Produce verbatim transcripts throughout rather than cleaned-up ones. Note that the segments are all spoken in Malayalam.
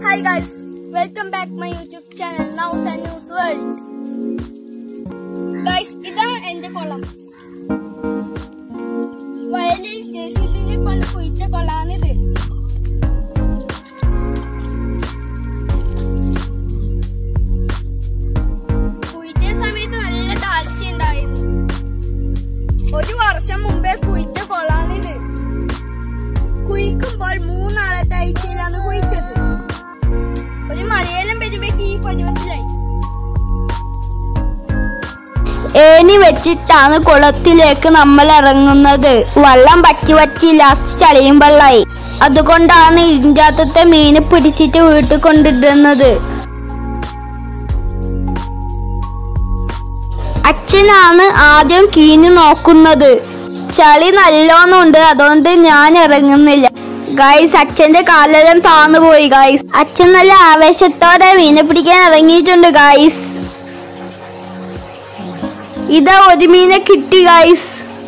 Hi guys, welcome back my YouTube channel Nows and News World. Guys, ഇതാണ് എന്റെ കൊളം. വയലിൽ ജെ സി ബിനെ കൊണ്ട് കുഴിച്ച കൊളാണിത്. കുഴിച്ച സമയത്ത് നല്ല താഴ്ച ഉണ്ടായിരുന്നു. ഒരു വർഷം മുമ്പേ കുഴിച്ച കൊളാണിത്. കുഴിക്കുമ്പോൾ മൂന്നാളെ താഴ്ചയിലാണ് കുഴിച്ചത്. ഒരു മലയാളം പെരുമയ്ക്ക് ഈ പരുവത്തിലായി. ഏണി വെച്ചിട്ടാണ് കുളത്തിലേക്ക് നമ്മൾ ഇറങ്ങുന്നത്. വെള്ളം പറ്റി പറ്റി ലാസ്റ്റ് ചളിയും വെള്ളമായി. അതുകൊണ്ടാണ് ഇതിൻ്റെ മീന് പിടിച്ചിട്ട് വീട്ടിൽ കൊണ്ടിടുന്നത്. അച്ഛനാണ് ആദ്യം കീഞ്ഞു നോക്കുന്നത്. ചളി നല്ലോണം ഉണ്ട്, അതുകൊണ്ട് ഞാൻ ഇറങ്ങുന്നില്ല. ഗൈസ്, അച്ഛന്റെ കാലെല്ലാം താന്നു പോയി. ഗൈസ്, അച്ഛൻ നല്ല ആവേശത്തോടെ മീനെ പിടിക്കാൻ ഇറങ്ങിയിട്ടുണ്ട്. ഗൈസ്, ഇതാ ഒരു മീനെ കിട്ടി. ഗൈസ്,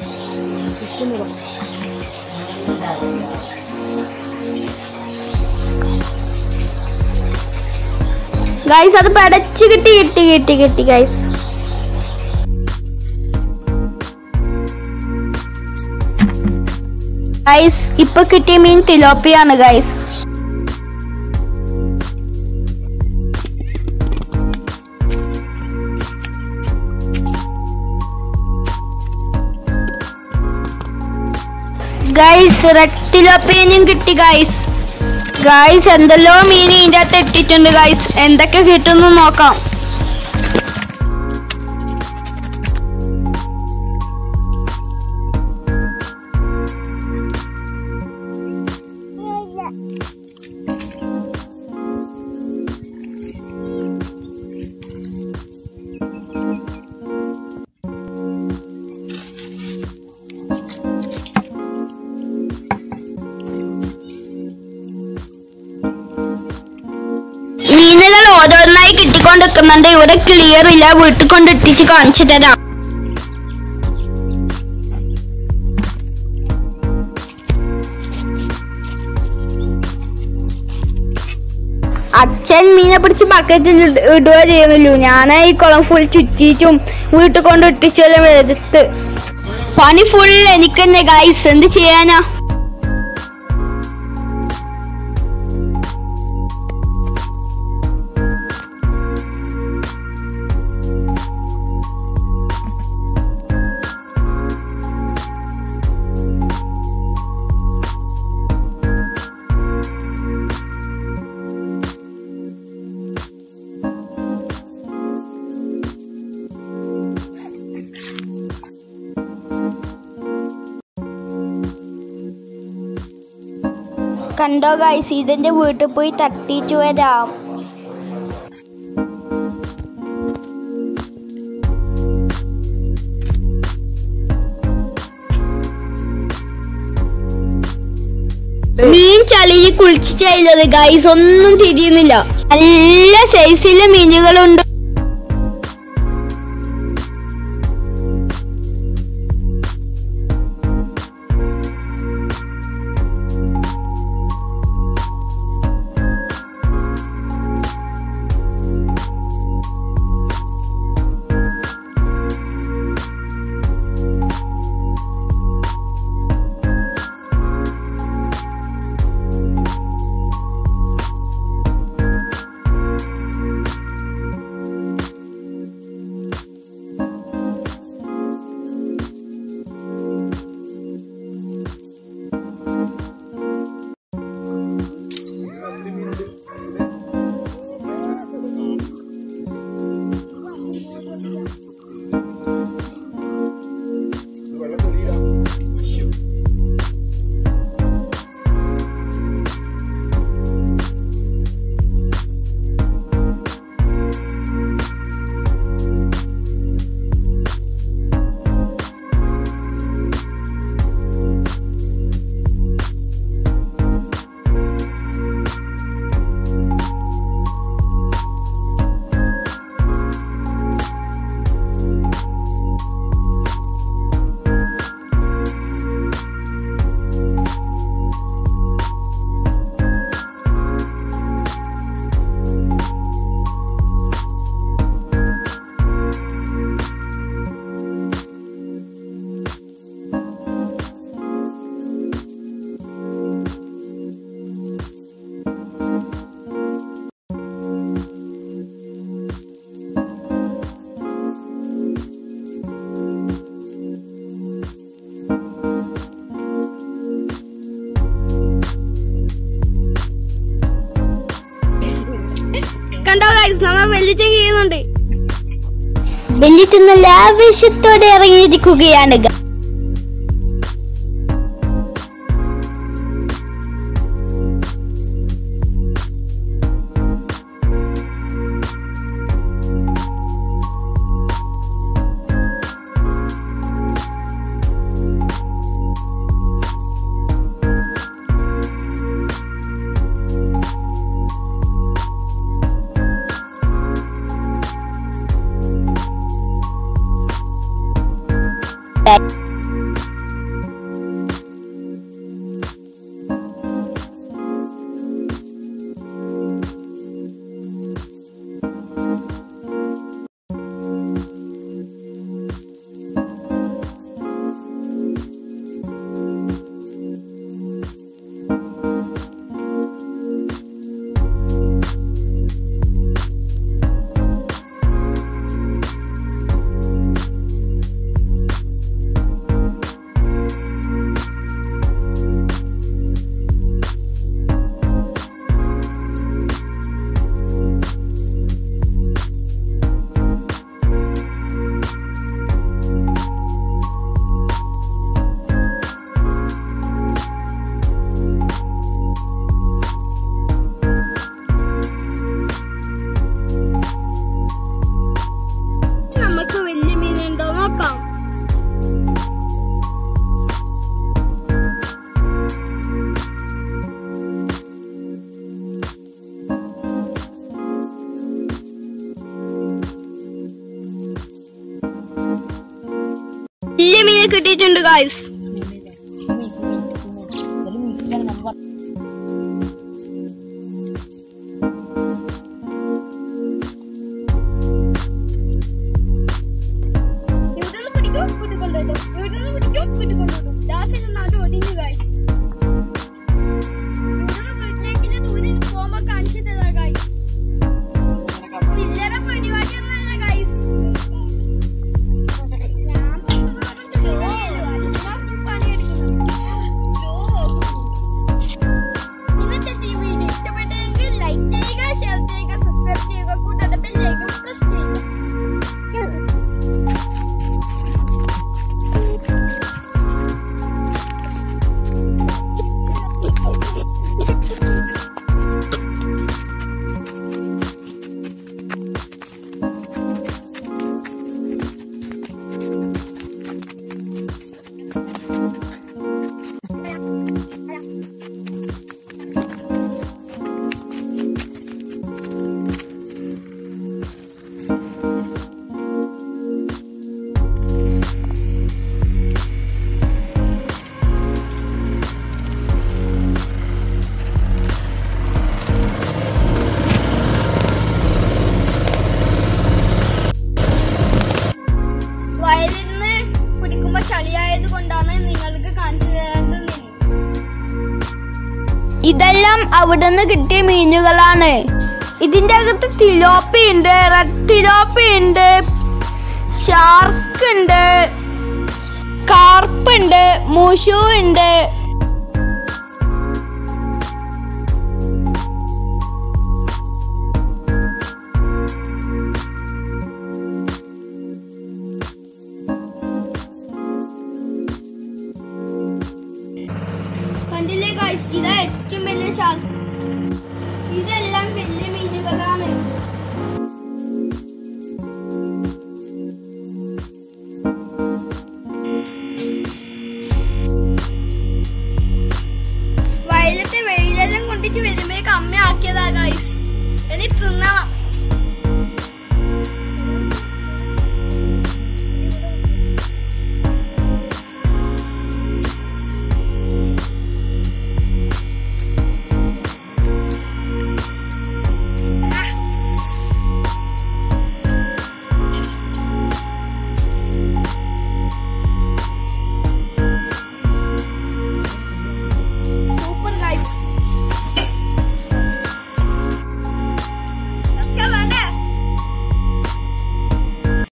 ഗൈസ് അത് പടച്ച് കിട്ടി കിട്ടി കിട്ടി കിട്ടി ഗൈസ്. ഗൈസ്, ഇപ്പൊ കിട്ടിയ മീൻ തിലോപ്പിയാണ്. ഗൈസ്, ഗൈസ് റെഡ് തിലോപ്പിയനും കിട്ടി. ഗൈസ് ഗൈസ് എന്തെല്ലോ മീൻ ഇതിൻ്റെ അകത്ത് ഇട്ടിട്ടുണ്ട്. ഗൈസ്, എന്തൊക്കെ കിട്ടുന്നു നോക്കാം. മീനുകൾ ഓരോന്നായി കിട്ടിക്കൊണ്ടിരിക്കുന്നുണ്ട്. ഇവിടെ ക്ലിയർ ഇല്ല, വീട്ടിൽ കൊണ്ടിട്ടിച്ച് കാണിച്ചു തരാം. അച്ഛൻ മീനെ പിടിച്ച് ബക്കറ്റിൽ ഇടുക ചെയ്യുന്നില്ലു. ഞാൻ ഈ കുളം ഫുൾ ചുറ്റിച്ചും വീട്ടിൽ കൊണ്ട് ഇട്ടിച്ചെല്ലാം എടുത്ത് പണി ഫുൾ എനിക്ക് തന്നെ. ഗൈസ്, എന്ത് ചെയ്യാനാ? കണ്ടോ ഗൈസ്, ഇതിന്റെ വീട്ടിൽ പോയി തട്ടിച്ചു വരാം. മീൻ ചളിയിൽ കുളിച്ചിട്ടുള്ളത്. ഗൈസ്, ഒന്നും തിരിയുന്നില്ല. നല്ല സൈസിലെ മീനുകളുണ്ട്. കണ്ടോ ഗൈസ്, നമ്മൾ വെള്ളിച്ചം ചെയ്യുന്നുണ്ട്. വെള്ളിച്ചം നല്ല ആവേശത്തോടെ ഇറങ്ങിയിരിക്കുകയാണ്. വലിയ മീനെ കിട്ടിയിട്ടുണ്ട് ഗൈസ്. ചളിയായത് കൊണ്ടാണ് നിങ്ങൾക്ക് കാണിച്ചു തരുന്നത്. ഇതെല്ലാം അവിടുന്ന് കിട്ടിയ മീനുകളാണ്. ഇതിന്റെ അകത്ത് തിലോപ്പി ഉണ്ട്, റെഡ് തിലോപ്പി ഉണ്ട്, ഷാർക്ക് ഉണ്ട്, കാർപ്പ് ഉണ്ട്, മുഷു ഉണ്ട്.